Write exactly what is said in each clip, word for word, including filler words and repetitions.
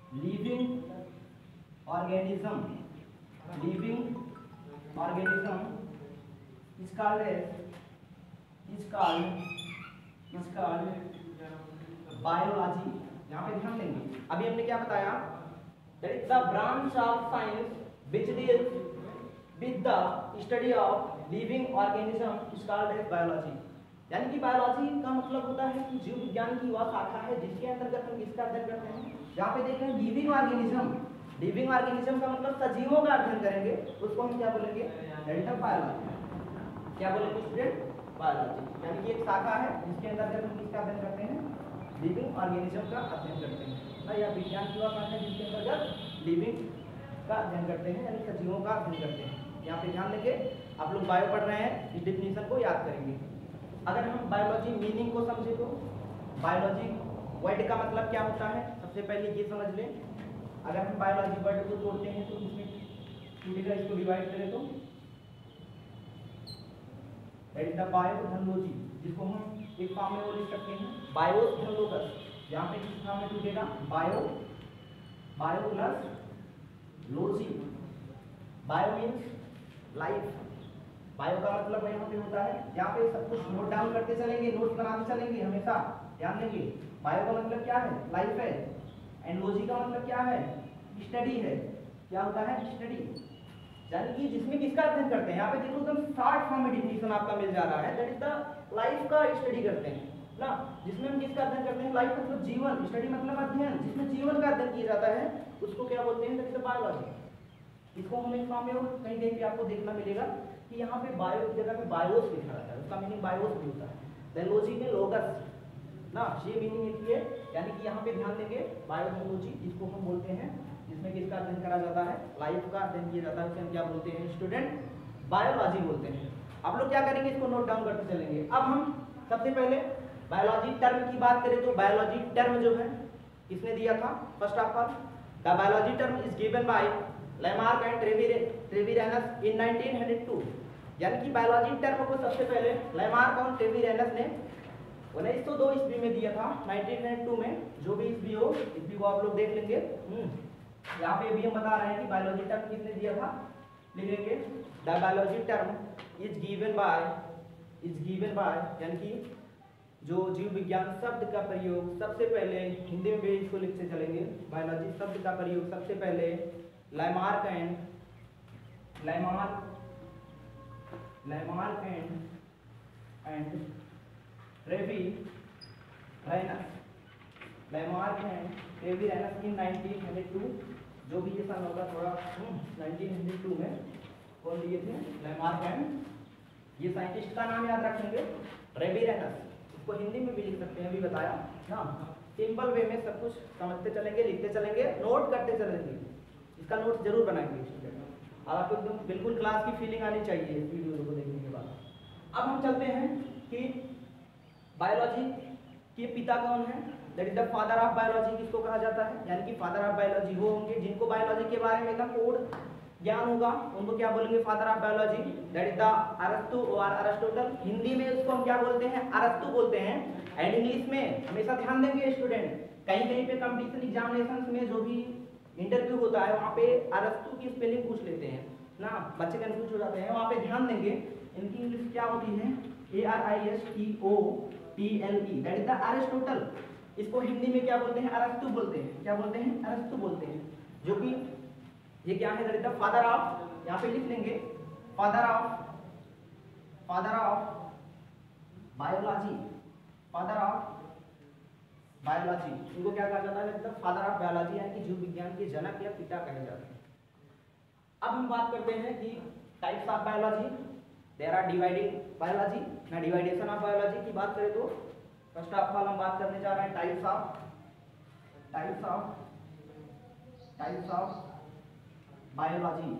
Living organism, living organism is called is called is called biology. यहाँ पे ध्यान देंगे, अभी हमने क्या बताया, that is the branch of science which deals with the study of living organism is called as biology. यानी कि बायोलॉजी का मतलब होता है कि जीव विज्ञान की वह शाखा है जिसके अंतर्गत हम किसका अध्ययन करते हैं। यहाँ पे देख रहे हैं लिविंग ऑर्गेनिज्म, लिविंग ऑर्गेनिज्म का मतलब सजीवों का अध्ययन करेंगे, उसको हम क्या बोलेंगे, बायोलॉजी। क्या बोलेंगे स्टूडेंट, बायोलॉजी। यानी कि एक शाखा है जिसके अंतर्गत हम किसका अध्ययन करते हैं, लिविंग ऑर्गेनिज्म का अध्ययन करते हैं ना। यह विज्ञान की वह शाखा है जिसके अंतर्गत लिविंग का अध्ययन करते हैं, यानी सजीवों का अध्ययन करते हैं। यहाँ पे ध्यान देंगे, आप लोग बायो पढ़ रहे हैं, इस डिफिनीशन को याद करेंगे। अगर हम बायोलॉजी मीनिंग को समझे तो बायोलॉजी वर्ड का मतलब क्या होता है, सबसे पहले ये समझ लें। अगर हम बायोलॉजी वर्ड को तोड़ते हैं तो इसमें मिलेगा, इसको डिवाइड करें तो दैट इज द बायोधनोलॉजी, जिसको हम एक फॉर्म में वो लिख सकते हैं बायोधनोलॉजी। यहाँ पे किस फॉर्म में टूटेगा, bio bio plus logy. Bio means life, bio का मतलब यहाँ पे होता है, यहाँ पे सब कुछ नोट डाउन करते चलेंगे, नोट्स बनाते चलेंगे हमेशा, ध्यान देंगे। बायो का मतलब क्या है, लाइफ है, एंड लॉजी का मतलब क्या है, स्टडी है। क्या होता है, स्टडी, यानी कि जिसमें किसका अध्ययन करते हैं। यहाँ पे देखो एकदम शॉर्ट फॉर्म में डिफिनीशन आपका मिल जा रहा है, दैट इज द लाइफ का स्टडी करते हैं ना, जिसमें हम किसका अध्ययन करते हैं, लाइफ मतलब जीवन, स्टडी मतलब अध्ययन, जिसमें जीवन का अध्ययन किया जाता है उसको क्या बोलते हैं, दैट इज द बायोलॉजी। इसको हम एक फॉर्म में कहीं कहीं पे आपको देखना मिलेगा कि यहाँ पे बायो की जगह पे बायोस लिखा रहता है, उसका मीनिंग बायोस भी होता है। देन लॉजी में लोगस ना, ये मीनिंग लिखिए, यानी कि यहाँ पे ध्यान देंगे बायोलॉजी, जिसको हम बोलते हैं, जिसमें किसका अध्ययन करा जाता है, लाइफ का अध्ययन किया जाता है, उसे हम क्या बोलते हैं स्टूडेंट, बायोलॉजी बोलते हैं। आप लोग क्या करेंगे, इसको नोट डाउन करते चलेंगे। अब हम सबसे पहले बायोलॉजी टर्म की बात करें तो बायोलॉजी टर्म जो है किसने दिया था, first of all the biology term is given by Lamarck and Treviranus in nineteen hundred two. यानी कि बायोलॉजी टर्म को सबसे पहले लैमार्क और ट्रेविरेनस ने उन्नीस सौ दो ईस्वी में दिया था, नाइनटीन हंड्रेड टू में। जो भी ईस्वी हो, ईस्वी को आप लोग देख लेंगे। यहाँ पे भी हम बता रहे हैं कि बायोलॉजी टर्म किसने दिया था, लिखेंगे the biology term is given by is given by यानी कि जो जीव विज्ञान शब्द का प्रयोग सबसे पहले, हिंदी में भी इसको लिखते चलेंगे, बायोलॉजी शब्द का प्रयोग सबसे पहले Lamarck and Lamarck Lamarck and and Treviranus Lamarck and Treviranus in nineteen hundred two. जो भी ये सन होगा थोड़ा नाइनटीन हंड्रेड टू में कौन दिए थे, लैमार्क एंड, ये साइंटिस्ट का नाम याद रखेंगे ट्रेविरेनस। इसको हिंदी में भी लिख सकते हैं, अभी बताया ना, सिंपल वे में सब कुछ समझते चलेंगे, लिखते चलेंगे, नोट करते चलेंगे। इसका नोट जरूर बनाएंगे अब आपको एकदम बिल्कुल क्लास की फीलिंग आनी चाहिए इस वीडियो को देखने के बाद। अब हम चलते हैं कि बायोलॉजी के पिता कौन है, that is the father of biology किसको कहा जाता है, यानी कि फादर ऑफ बायोलॉजी वो होंगे जिनको बायोलॉजी के बारे में एकदम कोड ज्ञान होगा, उनको क्या बोलेंगे, father of biology, that is the अरस्तु और अरिस्टोटल। हिंदी में उसको हम क्या बोलते हैं, अरस्तु बोलते हैं। एंड इंग्लिश में हमेशा ध्यान देंगे स्टूडेंट, कहीं कहीं पे कंपटीशन एग्जामिनेशन में जो भी इंटरव्यू होता है वहाँ पे अरस्तु की स्पेलिंग पूछ लेते हैं ना, बच्चे कंफ्यूज हो जाते हैं, वहाँ पे ध्यान देंगे। इनकी इंग्लिश क्या होती है, A R I S T O T L E, that is the Aristotle. इसको हिंदी में क्या बोलते हैं, अरस्तु बोलते हैं। क्या बोलते हैं, अरस्तु बोलते हैं, जो कि ये क्या है, that is the father of, यहाँ पे लिख लेंगे father of father of biology, father of biology, इनको क्या कहा जाता है, मतलब फादर ऑफ बायोलॉजी, यानी कि जीव विज्ञान के जनक या पिता कहे जाते हैं। अब हम बात करते हैं कि types of biology, there are dividing biology ना, डिवाइडेशन ऑफ बायोलॉजी की बात करें तो फर्स्ट ऑफ ऑल हम बात करने जा रहे हैं types of types of types of biology.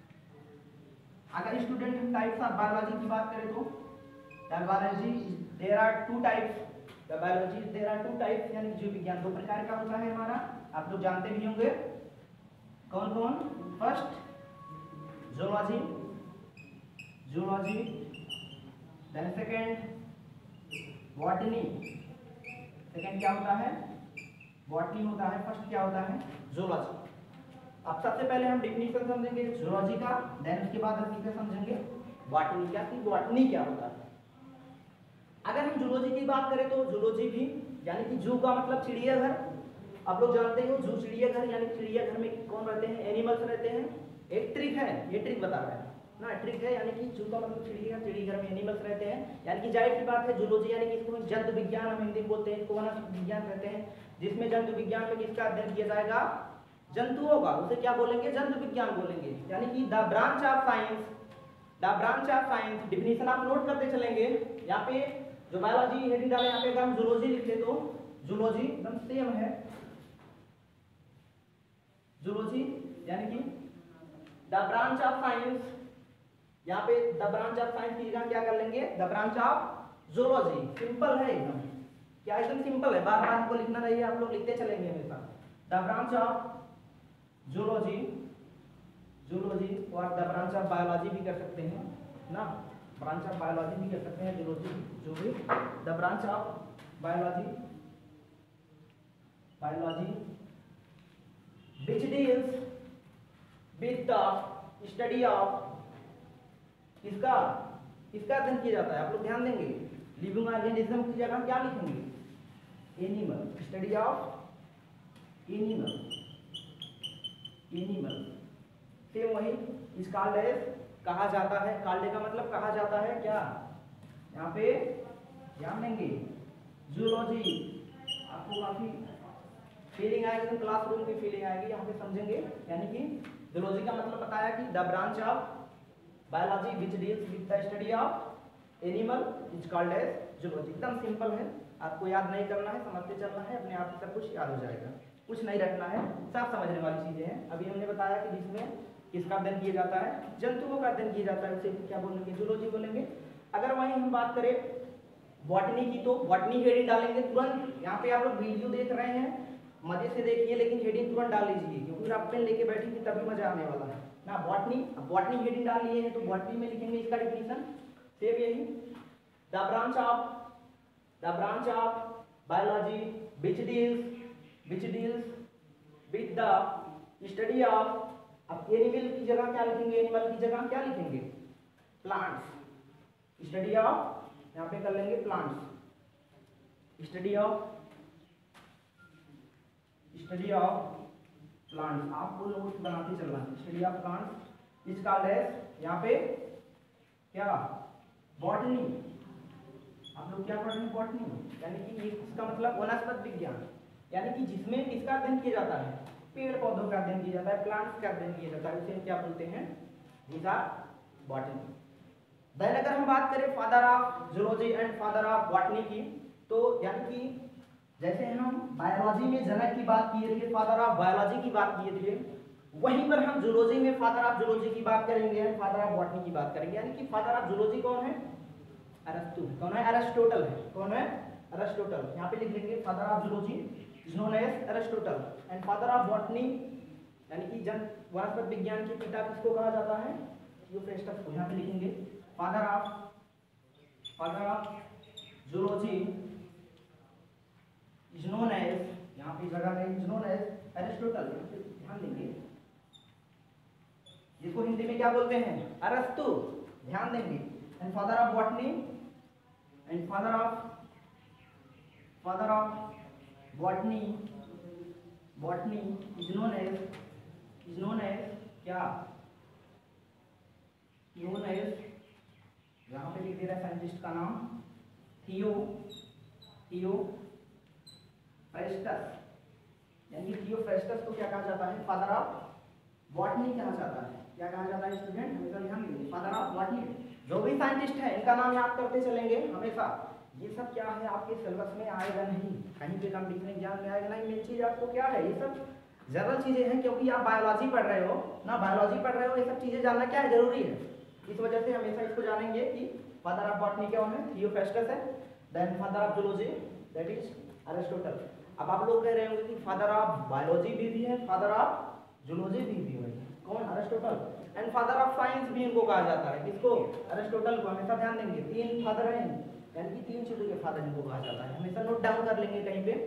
अगर स्टूडेंट हम टाइप्स ऑफ बायोलॉजी की बात करें तो biology there are two types biology there are two types, यानी जीव विज्ञान दो प्रकार का होता है हमारा, आप लोग जानते भी होंगे कौन कौन। First zoology zoology then second botany, second क्या होता है बॉटनी होता है, फर्स्ट क्या होता है जूलॉजी। अब सबसे पहले हम डिफिनीशन समझेंगे जूलॉजी का, देन उसके बाद हम क्या समझेंगे बॉटनी क्या थी, बॉटनी क्या होता है। अगर हम जूलॉजी की बात करें तो जूलॉजी भी यानी कि जू का मतलब चिड़ियाघर, आप लोग जानते हो जू चिड़ियाघर यानी चिड़ियाघर में कौन रहते हैं, एनिमल्स रहते हैं। एक ट्रिक है, ये ट्रिक बता रहा है ना, ट्रिक है यानी कि जू का मतलब चिड़ियाघर, चिड़ियाघर में एनिमल्स रहते हैं, यानी कि जाहिर सी बात है जूलॉजी यानी कि इसको जंतु विज्ञान हम हिंदी में बोलते हैं, इसको वनस्पति विज्ञान कहते हैं, जिसमें जंतु विज्ञान में किसका अध्ययन किया जाएगा, जंतुओं का, उसे क्या बोलेंगे जंतु विज्ञान बोलेंगे, यानी कि the branch of science, the branch of science. Definition आप नोट करते चलेंगे, यहाँ पे जो बायोलॉजी हेडिंग डाले यहाँ पे अगर हम जूलॉजी लिख ले तो जूलॉजी एकदम सेम है, जूलॉजी यानी कि द ब्रांच ऑफ साइंस, यहाँ पे द ब्रांच ऑफ साइंस की जगह क्या कर लेंगे the branch of zoology. Simple है एकदम, क्या एकदम सिंपल है, बार बार हमको लिखना नहीं है, आप लोग लिखते चलेंगे हमेशा। The branch of zoology, zoology और द ब्रांच ऑफ बायोलॉजी भी कर सकते हैं ना, ब्रांच ऑफ बायोलॉजी भी कर सकते हैं जूलॉजी, जो भी the branch of biology, biology which deals with the study of, इसका इसका अध्ययन किया जाता है, आप लोग ध्यान देंगे लिविंग ऑर्गेनिज्म की जगह क्या लिखेंगे animal, study of animal, animal same वही, इस कॉल्ड एज कहा जाता है, कॉल्ड का मतलब कहा जाता है क्या, यहाँ पे ध्यान देंगे जूलॉजी, आपको काफी फीलिंग आएगी, क्लासरूम की फीलिंग आएगी, यहाँ पे समझेंगे। यानी कि जूलॉजी का मतलब बताया कि the branch of biology which deals with the study of animal is called as zoology. एकदम सिंपल है, आपको याद नहीं करना है, समझते चलना है, अपने आप सब कुछ याद हो जाएगा, कुछ नहीं रखना है, सब समझने वाली चीजें हैं। अभी हमने बताया कि जिसमें किसका अध्ययन किया जाता है, जंतुओं का अध्ययन किया जाता है, उसे क्या बोलेंगे जूलॉजी बोलेंगे। अगर वहीं हम बात करें बॉटनी की तो बॉटनी हेडिंग डालेंगे तुरंत, यहाँ पे आप लोग वीडियो देख रहे हैं मजे से देखिए, लेकिन हेडिंग तुरंत डाल लीजिए क्योंकि आप पेन लेके बैठेंगे तभी मजा आने वाला है ना। बॉटनी, अब बॉटनी हेडिंग डाल लिए हैं तो बॉटनी में लिखेंगे इसका डिफिनीशन सेम यही, the branch of, the branch of biology which deals which deals with the study of, अब एनिमल की जगह क्या लिखेंगे, एनिमल की जगह क्या लिखेंगे प्लांट्स, स्टडी ऑफ, यहाँ पे कर लेंगे plants, study of, study of plants, आपको नोट्स बनाते चलना है, study of plants is called as, यहाँ पे क्या बॉटनी, आप लोग क्या पढ़ रहे हैं बॉटनी, यानी कि इसका मतलब वनस्पति विज्ञान, यानी कि जिसमें किसका अध्ययन किया जाता है, पेड़ पौधों का अध्ययन किया जाता है, प्लांट्स का अध्ययन किया जाता है, उसे क्या बोलते हैं दीज आर बॉटनी। देन अगर हम बात करें father of zoology and father of botany की, तो यानी कि जैसे हम बायोलॉजी में जनक की बात किए थे, फादर ऑफ बायोलॉजी की बात किए थे, वहीं पर हम जूलॉजी में फादर ऑफ जूलॉजी की बात करेंगे, फादर ऑफ बॉटनी की बात करेंगे। यानी कि फादर ऑफ जूलॉजी कौन है, अरस्तु, कौन है अरिस्टोटल है, कौन है अरिस्टोटल, यहाँ पे लिख लेंगे father of zoology is known as Aristotle, and father of botany यानी कि जन वनस्पति विज्ञान के पिता किसको कहा जाता है, थियोफ्रास्टस को, यहाँ पे लिखेंगे father of, father of zoology is known as, यहाँ पे जगह है इज नोन एज अरिस्टोटल, ध्यान देंगे, जिसको हिंदी में क्या बोलते हैं अरस्तु, ध्यान देंगे। And father of botany, and father of, father of botany, botany is known as, is known as क्या, नोन एज, यहाँ पे लिख दे रहा है साइंटिस्ट का नाम थियो, थियो फ्रेस्टस, यानी थियोफ्रास्टस को क्या कहा जाता है फादर ऑफ बॉटनी कहा जाता है, क्या कहा जाता है स्टूडेंट, हमेशा ध्यान देंगे फादर ऑफ बॉटनी। जो भी साइंटिस्ट है इनका नाम याद करते चलेंगे हमेशा, ये सब क्या है आपके सिलेबस में आएगा नहीं, कहीं पे कंपटीशन एग्जाम में आएगा नहीं, मेन चीज आपको क्या है, ये सब जनरल चीजें हैं, क्योंकि आप बायोलॉजी पढ़ रहे हो ना, बायोलॉजी पढ़ रहे हो, ये सब चीजें जानना क्या है जरूरी है, इस वजह से हमेशा इसको जानेंगे कि फादर ऑफ बॉटनी कौन है, थियोफ्रास्टस है, then father of zoology that is Aristotle. अब आप लोग कह रहे होंगे कि फादर ऑफ बायोलॉजी भी, भी है, फादर ऑफ जूलॉजी भी, भी है, कौन Aristotle, and father of science भी इनको कहा जाता है, किसको अरिस्टोटल को, हमेशा ध्यान देंगे तीन फादर हैं, यानी कि तीन चीजों के फादर इनको कहा जाता है, हमेशा नोट डाउन कर लेंगे कहीं पे।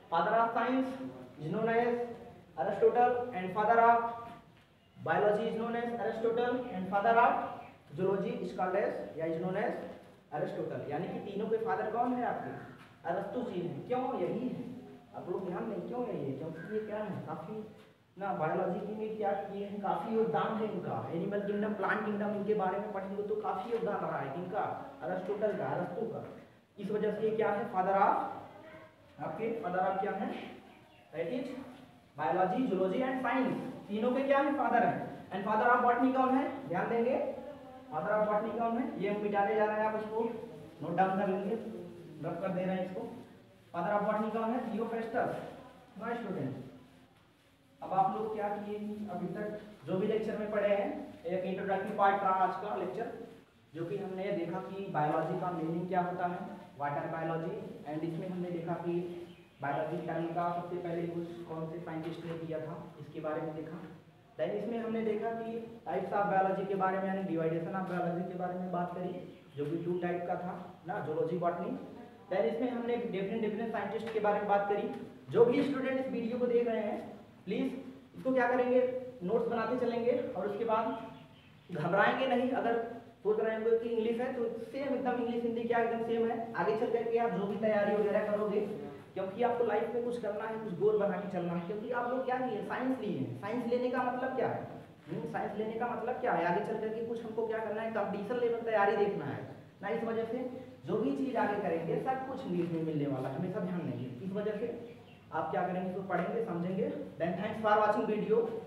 Father of science is known as Aristotle and father of biology is known as Aristotle and father of zoology is called as या इज नोन एज एरिस्टोटल। यानी कि तीनों के फादर कौन है आपके? अरस्तु जी हैं। क्यों? यही है, आप लोग ध्यान दें क्यों यही है, क्योंकि ये क्या है काफ़ी ना बायोलॉजी में क्या किए हैं, काफ़ी योगदान है इनका। एनिमल किंगडम, प्लांट किंगडम, इनके बारे में पढ़ेंगे तो काफ़ी योगदान रहा है इनका, अरिस्टोटल का, अरस्तु का। इस वजह से क्या है फादर ऑफ आपके फादर ऑफ क्या है? That is biology, zoology and science, तीनों के क्या है फादर है। एंड फादर ऑफ बॉटनी कौन है? ध्यान देंगे, फादर ऑफ बॉटनी कौन है? ये हम मिटाने जा रहे हैं, आप उसको नोट डाउन कर लेंगे, रब कर दे रहे हैं इसको। फादर ऑफ बॉटनी कौन है? थियोफ्रास्टस। नो स्टूडेंट, अब आप लोग क्या किए अभी तक जो भी लेक्चर में पढ़े हैं, एक इंट्रोडक्टरी पार्ट रहा आज का लेक्चर, जो कि हमने देखा कि बायोलॉजी का मीनिंग क्या होता है, वाटर बायोलॉजी। एंड इसमें हमने देखा कि बायोलॉजी टर्म का सबसे पहले यूज कौन से साइंटिस्ट ने किया था, इसके बारे में देखा। देन इसमें हमने देखा कि टाइप्स ऑफ बायोलॉजी के बारे में, यानी डिवाइडेशन ऑफ बायोलॉजी के बारे में बात करी, जो कि टू टाइप का था ना, जूलॉजी, बॉटनी। देन इसमें हमने डिफरेंट डिफरेंट साइंटिस्ट के बारे में बात करी। जो भी स्टूडेंट इस वीडियो को देख रहे हैं, प्लीज़ इसको क्या करेंगे, नोट्स बनाते चलेंगे, और उसके बाद घबराएंगे नहीं। अगर सोच रहे होंगे कि इंग्लिश है तो सेम एकदम इंग्लिश हिंदी क्या एकदम सेम है, आगे चल करके आप जो भी तैयारी वगैरह करोगे, क्योंकि आपको लाइफ में कुछ करना है, कुछ गोल बना के चलना है। क्योंकि आप लोग क्या लिए, साइंस लिए हैं। साइंस लेने का मतलब क्या है? साइंस लेने का मतलब क्या है? आगे चल करके कुछ हमको क्या करना है, कंपटीशन लेवल तैयारी देखना है ना। इस वजह से जो भी चीज़ आगे करेंगे सब कुछ इंग्लिश में मिलने वाला है, हमेशा ध्यान देंगे। इस वजह से आप क्या करेंगे, इसको पढ़ेंगे, समझेंगे। Then thanks for watching video.